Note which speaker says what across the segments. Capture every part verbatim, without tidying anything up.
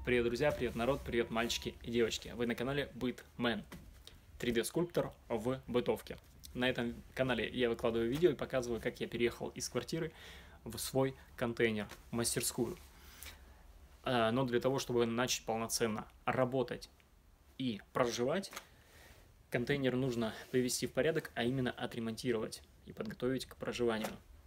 Speaker 1: Привет, друзья, привет, народ, привет, мальчики и девочки. Вы на канале Бытмен, три дэ скульптор в бытовке. На этом канале я выкладываю видео и показываю, как я переехал из квартиры в свой контейнер, в мастерскую. Но для того, чтобы начать полноценно работать и проживать, контейнер нужно привести в порядок, а именно отремонтировать и подготовить к проживанию.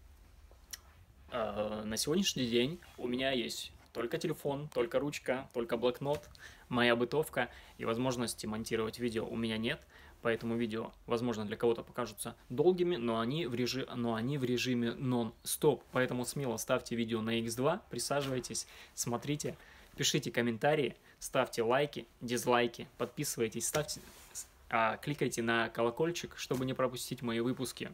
Speaker 1: На сегодняшний день у меня есть только телефон, только ручка, только блокнот, моя бытовка, и возможности монтировать видео у меня нет, поэтому видео, возможно, для кого-то покажутся долгими, но они в, режи... но они в режиме нон-стоп, поэтому смело ставьте видео на икс два, присаживайтесь, смотрите, пишите комментарии, ставьте лайки, дизлайки, подписывайтесь, ставьте, а, кликайте на колокольчик, чтобы не пропустить мои выпуски.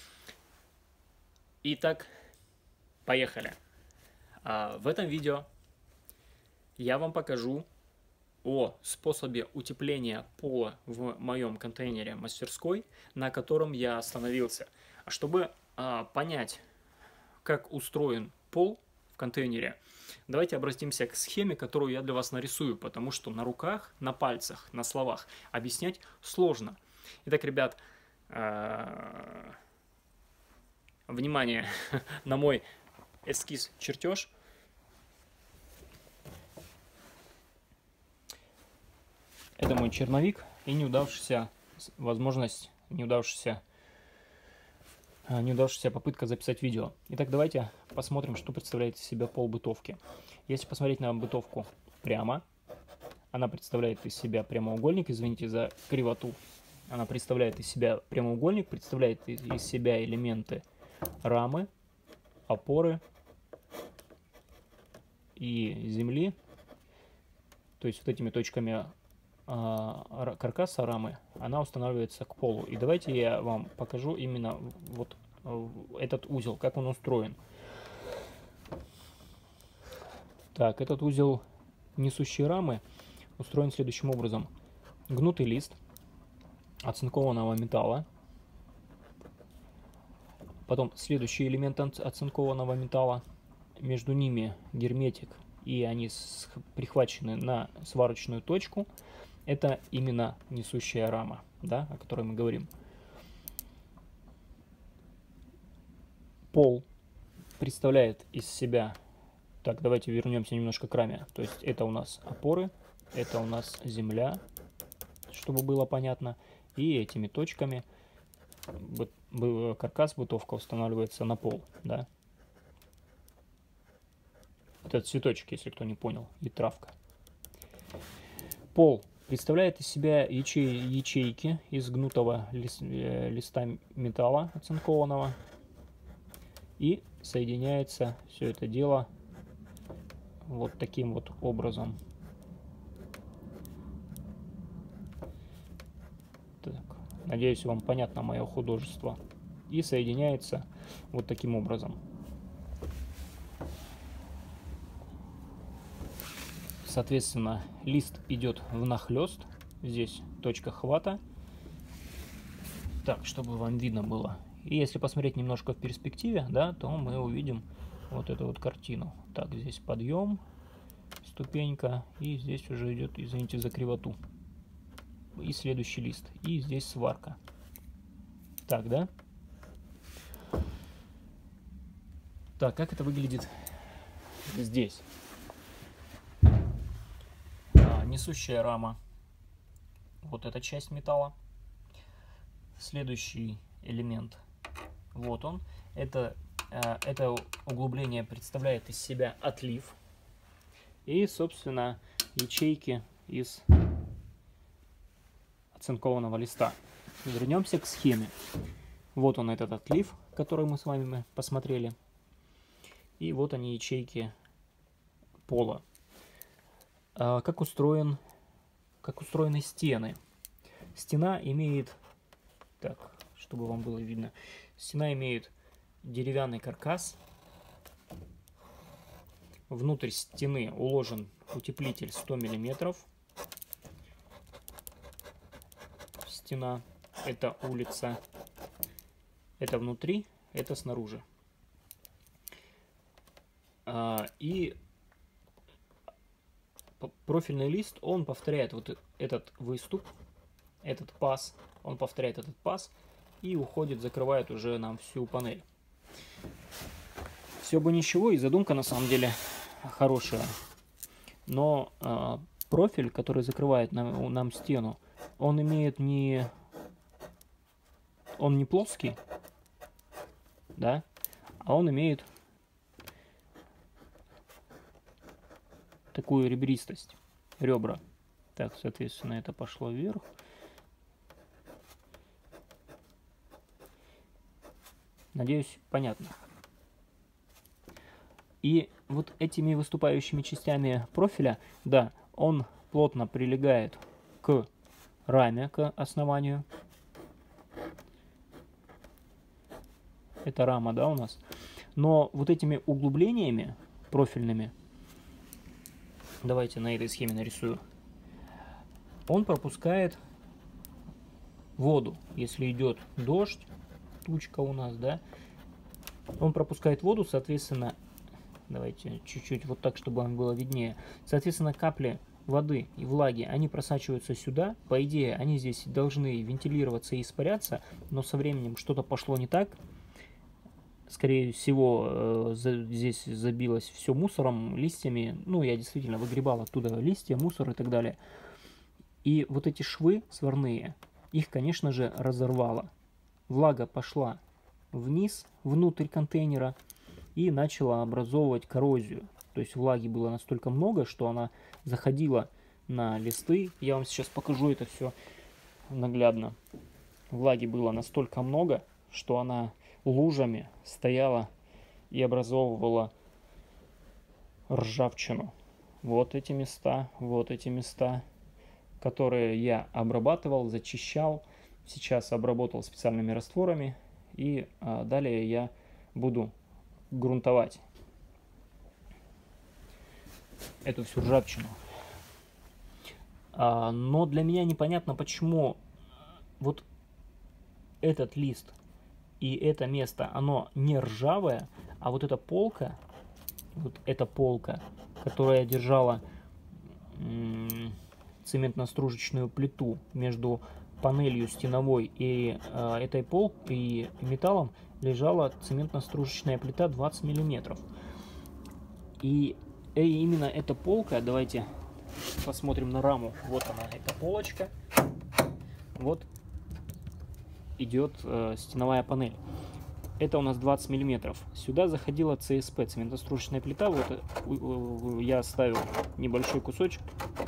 Speaker 1: Итак, поехали. В этом видео я вам покажу о способе утепления пола в моем контейнере мастерской, на котором я остановился. Чтобы а, понять, как устроен пол в контейнере, давайте обратимся к схеме, которую я для вас нарисую, потому что на руках, на пальцах, на словах объяснять сложно. Итак, ребят, а, внимание на мой эскиз-чертеж. Это мой черновик и неудавшаяся возможность, неудавшаяся, неудавшаяся попытка записать видео. Итак, давайте посмотрим, что представляет из себя пол бытовки. Если посмотреть на бытовку прямо, она представляет из себя прямоугольник, извините за кривоту. Она представляет из себя прямоугольник, представляет из себя элементы рамы, опоры и земли. То есть вот этими точками каркаса рамы, она устанавливается к полу. И давайте я вам покажу именно вот этот узел, как он устроен. Так, этот узел несущей рамы устроен следующим образом. Гнутый лист оцинкованного металла. Потом следующий элемент оцинкованного металла. Между ними герметик, и они прихвачены на сварочную точку. Это именно несущая рама, да, о которой мы говорим. Пол представляет из себя... Так, давайте вернемся немножко к раме. То есть это у нас опоры, это у нас земля, чтобы было понятно. И этими точками каркас, бытовка устанавливается на пол, да. Это цветочек, если кто не понял, и травка. Пол представляет из себя ячей, ячейки из гнутого лист, э, листа металла оцинкованного. И соединяется все это дело вот таким вот образом. Так, надеюсь, вам понятно мое художество. И соединяется вот таким образом. Соответственно, лист идет внахлёст. Здесь точка хвата. Так, чтобы вам видно было. И если посмотреть немножко в перспективе, да, то мы увидим вот эту вот картину. Так, здесь подъем, ступенька. И здесь уже идет, извините за кривоту. И следующий лист. И здесь сварка. Так, да? Так, как это выглядит здесь? Несущая рама, вот эта часть металла. Следующий элемент, вот он. Это, это углубление представляет из себя отлив. И, собственно, ячейки из оцинкованного листа. Вернемся к схеме. Вот он, этот отлив, который мы с вами посмотрели. И вот они, ячейки пола. Как устроен, как устроены стены. Стена имеет, так, чтобы вам было видно, стена имеет деревянный каркас. Внутрь стены уложен утеплитель сто миллиметров. Стена, это улица, это внутри, это снаружи. И профильный лист, он повторяет вот этот выступ, этот паз, он повторяет этот паз и уходит, закрывает уже нам всю панель. Все бы ничего, и задумка на самом деле хорошая, но э, профиль, который закрывает нам, нам стену, он имеет не, он не плоский, да, а он имеет такую ребристость, ребра. Так, соответственно, это пошло вверх. Надеюсь, понятно. И вот этими выступающими частями профиля, да, он плотно прилегает к раме, к основанию. Это рама, да, у нас. Но вот этими углублениями профильными, давайте на этой схеме нарисую, он пропускает воду. Если идет дождь, тучка у нас, да, он пропускает воду, соответственно, давайте чуть-чуть вот так, чтобы вам было виднее. Соответственно, капли воды и влаги, они просачиваются сюда. По идее, они здесь должны вентилироваться и испаряться, но со временем что-то пошло не так. Скорее всего, здесь забилось все мусором, листьями. Ну, я действительно выгребал оттуда листья, мусор и так далее. И вот эти швы сварные, их, конечно же, разорвало. Влага пошла вниз, внутрь контейнера, и начала образовывать коррозию. То есть влаги было настолько много, что она заходила на листы. Я вам сейчас покажу это все наглядно. Влаги было настолько много, что она лужами стояла и образовывала ржавчину. Вот эти места, вот эти места, которые я обрабатывал, зачищал. Сейчас обработал специальными растворами. И а, далее я буду грунтовать эту всю ржавчину. А, но для меня непонятно, почему вот этот лист и это место, оно не ржавое, а вот эта полка, вот эта полка, которая держала цементно-стружечную плиту между панелью стеновой и э, этой полкой и металлом, лежала цементно-стружечная плита двадцать миллиметров. И, и именно эта полка, давайте посмотрим на раму. Вот она, эта полочка. Вот идет э, стеновая панель. Это у нас двадцать миллиметров. Сюда заходила ЦСП, цементно-стружечная плита. Вот э, я оставил небольшой кусочек,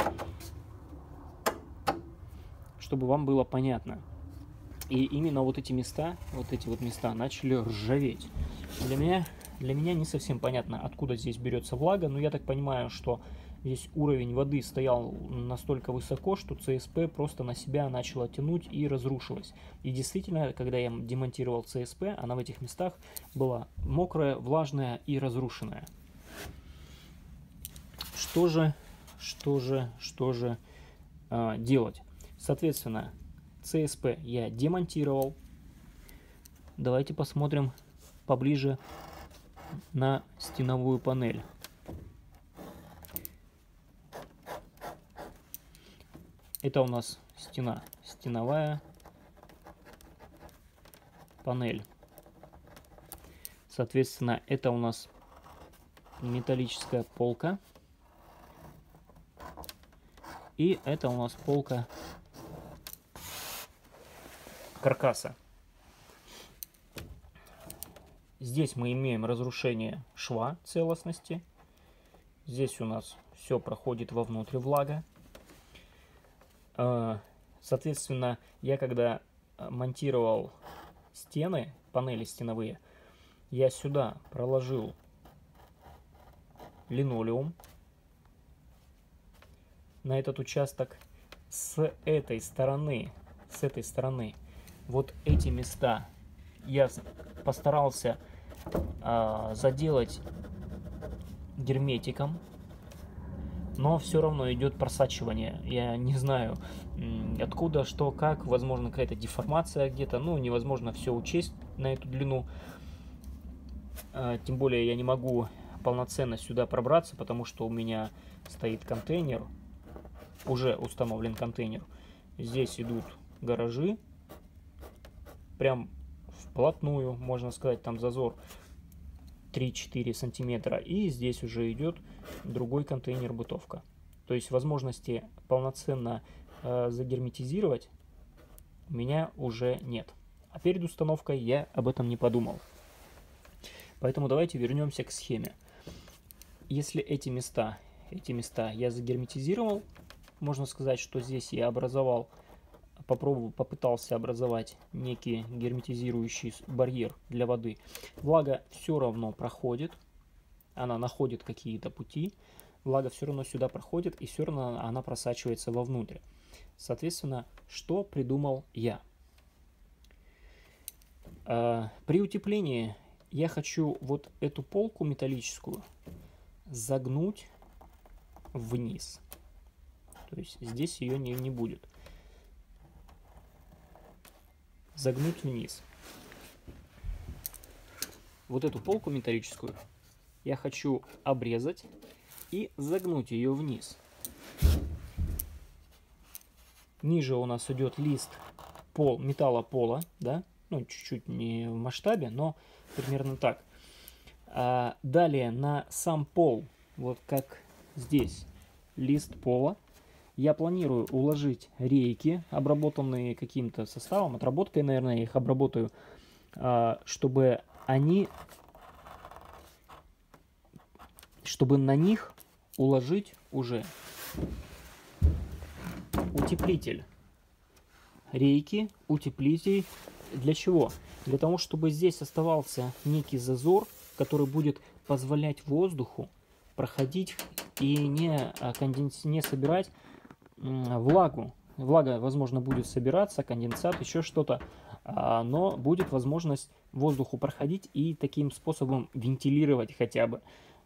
Speaker 1: чтобы вам было понятно. И именно вот эти места, вот эти вот места начали ржаветь. Для меня, для меня не совсем понятно, откуда здесь берется влага, но я так понимаю, что здесь уровень воды стоял настолько высоко, что ЦСП просто на себя начала тянуть и разрушилась. И действительно, когда я демонтировал ЦСП, она в этих местах была мокрая, влажная и разрушенная. Что же, что же, что же э, делать? Соответственно, ЦСП я демонтировал. Давайте посмотрим поближе на стеновую панель. Это у нас стена, стеновая панель. Соответственно, это у нас металлическая полка. И это у нас полка каркаса. Здесь мы имеем разрушение шва целостности. Здесь у нас все проходит вовнутрь влага. Соответственно, я когда монтировал стены, панели стеновые, я сюда проложил линолеум на этот участок. С этой стороны, с этой стороны, вот эти места я постарался а, заделать герметиком, но все равно идет просачивание. Я не знаю, откуда, что, как. Возможно, какая-то деформация где-то. Ну, невозможно все учесть на эту длину. Тем более я не могу полноценно сюда пробраться, потому что у меня стоит контейнер, уже установлен контейнер. Здесь идут гаражи, прям вплотную, можно сказать, там зазор три-четыре сантиметра. И здесь уже идет другой контейнер бытовка. То есть возможности полноценно э, загерметизировать у меня уже нет. А перед установкой я об этом не подумал. Поэтому давайте вернемся к схеме. Если эти места, эти места я загерметизировал, можно сказать, что здесь я образовал, попробовал, попытался образовать некий герметизирующий барьер для воды. Влага все равно проходит, она находит какие-то пути, влага все равно сюда проходит, и все равно она просачивается вовнутрь. Соответственно, что придумал я? При утеплении я хочу вот эту полку металлическую загнуть вниз. То есть здесь ее не, не будет. Загнуть вниз. Вот эту полку металлическую я хочу обрезать и загнуть ее вниз. Ниже у нас идет лист пол, металла пола, да, ну чуть-чуть не в масштабе, но примерно так. А далее на сам пол, вот как здесь, лист пола, я планирую уложить рейки, обработанные каким-то составом, отработкой, наверное, я их обработаю, чтобы они, чтобы на них уложить уже утеплитель. Рейки, утеплитель. Для чего? Для того, чтобы здесь оставался некий зазор, который будет позволять воздуху проходить и не, конденс... не собирать влагу. Влага, возможно, будет собираться, конденсат, еще что-то, но будет возможность воздуху проходить и таким способом вентилировать хотя бы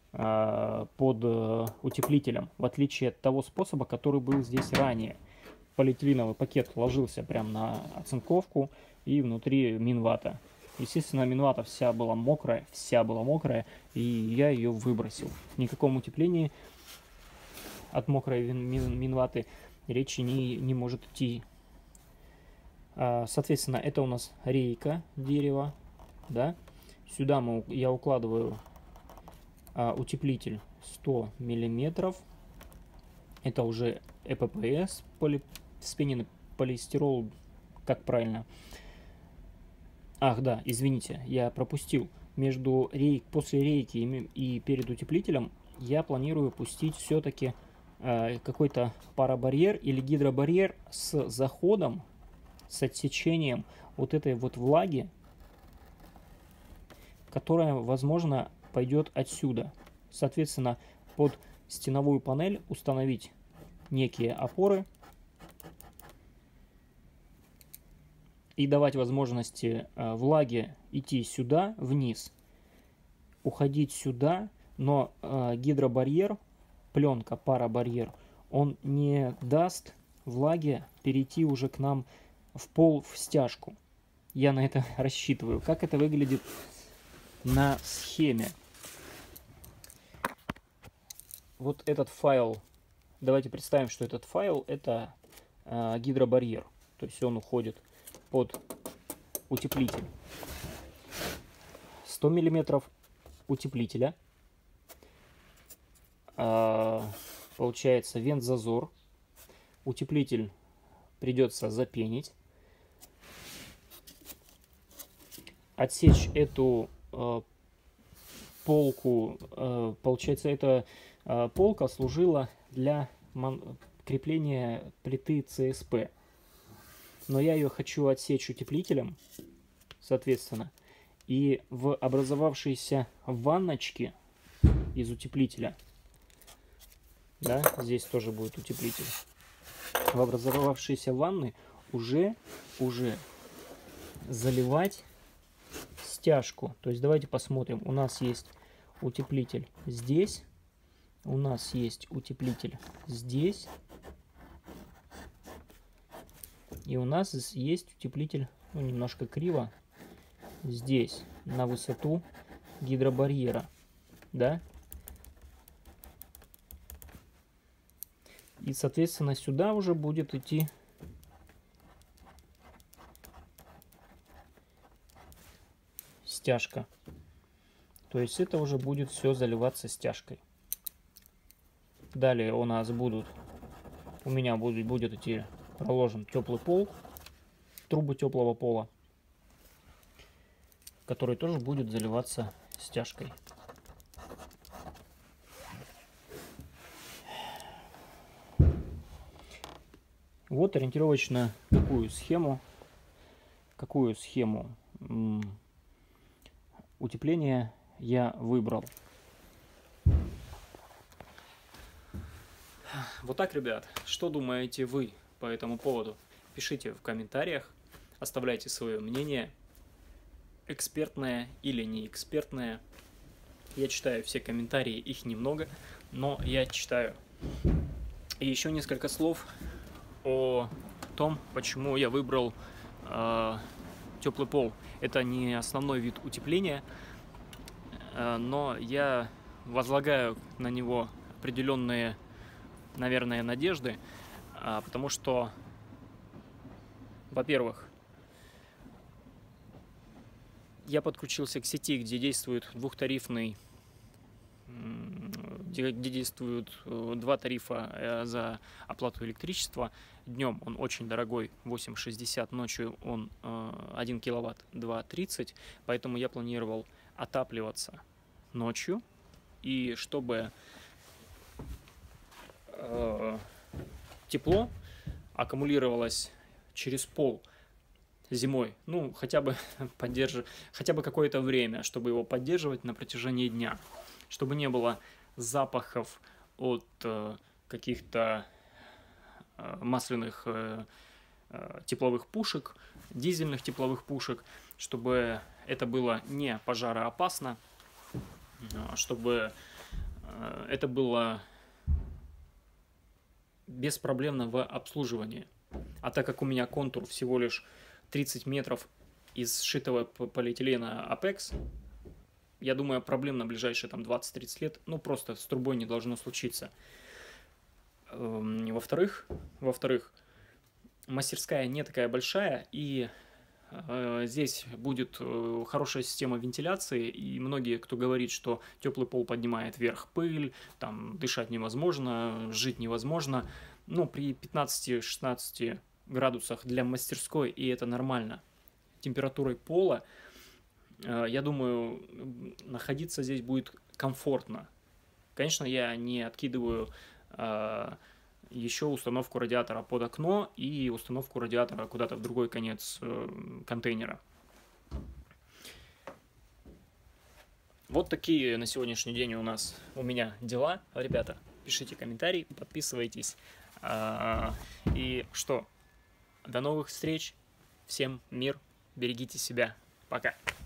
Speaker 1: под утеплителем, в отличие от того способа, который был здесь ранее. Полиэтиленовый пакет ложился прямо на оцинковку и внутри минвата. Естественно, минвата вся была мокрая, вся была мокрая, и я ее выбросил. Ни о каком утеплении от мокрой минваты речи не, не может идти. Соответственно, это у нас рейка дерева, да. Сюда мы, я укладываю утеплитель сто миллиметров. Это уже э пэ пэ эс, поли, вспененный полиэстерол, как правильно. Ах, да, извините, я пропустил. Между рейк, после рейки и, и перед утеплителем я планирую пустить все-таки э, какой-то парабарьер или гидробарьер с заходом, с отсечением вот этой вот влаги, которая, возможно, пойдет отсюда. Соответственно, под стеновую панель установить некие опоры и давать возможности э, влаге идти сюда, вниз, уходить сюда, но э, гидробарьер, пленка, парабарьер, он не даст влаге перейти уже к нам в пол, в стяжку. Я на это рассчитываю. Как это выглядит на схеме? Вот этот файл, давайте представим, что этот файл это э, гидробарьер, то есть он уходит под утеплитель. сто миллиметров утеплителя. А, получается вент-зазор. Утеплитель придется запенить. Отсечь эту э, полку. Э, получается, эта э, полка служила для крепления плиты цэ эс пэ. Но я ее хочу отсечь утеплителем, соответственно, и в образовавшиеся ванночки из утеплителя, да, здесь тоже будет утеплитель, в образовавшиеся ванны уже, уже заливать стяжку. То есть давайте посмотрим, у нас есть утеплитель здесь, у нас есть утеплитель здесь. И у нас есть утеплитель, ну, немножко криво, здесь, на высоту гидробарьера, да? И, соответственно, сюда уже будет идти стяжка. То есть это уже будет все заливаться стяжкой. Далее у нас будут, у меня будет, будет идти проложен теплый пол, трубы теплого пола, который тоже будет заливаться стяжкой. Вот ориентировочно какую схему, какую схему утепления я выбрал. Вот так, ребят. Что думаете вы по этому поводу? Пишите в комментариях, оставляйте свое мнение, экспертное или не экспертное. Я читаю все комментарии, их немного, но я читаю. И еще несколько слов о том, почему я выбрал э, теплый пол. Это не основной вид утепления, э, но я возлагаю на него определенные, наверное, надежды, э, потому что, во-первых, я подключился к сети, где действует двухтарифный, где действуют два тарифа за оплату электричества. Днем он очень дорогой, восемь шестьдесят, ночью он один киловатт, два тридцать, поэтому я планировал отапливаться ночью, и чтобы э, тепло аккумулировалось через пол зимой, ну, хотя бы поддерживать, хотя бы какое-то время, чтобы его поддерживать на протяжении дня, чтобы не было запахов от э, каких-то э, масляных э, э, тепловых пушек, дизельных тепловых пушек, чтобы это было не пожароопасно, э, чтобы э, это было беспроблемно в обслуживании. А так как у меня контур всего лишь тридцать метров из сшитого полиэтилена Апекс, я думаю, проблем на ближайшие там двадцать-тридцать лет, ну, просто с трубой не должно случиться. Во-вторых, во-вторых, мастерская не такая большая, и э, здесь будет э, хорошая система вентиляции, и многие, кто говорит, что теплый пол поднимает вверх пыль, там дышать невозможно, жить невозможно, ну, при пятнадцати-шестнадцати градусах для мастерской, и это нормально, температурой пола, я думаю, находиться здесь будет комфортно. Конечно, я не откидываю э, еще установку радиатора под окно и установку радиатора куда-то в другой конец э, контейнера. Вот такие на сегодняшний день у нас, у меня дела. Ребята, пишите комментарии, подписывайтесь. Э, и что? До новых встреч. Всем мир. Берегите себя. Пока.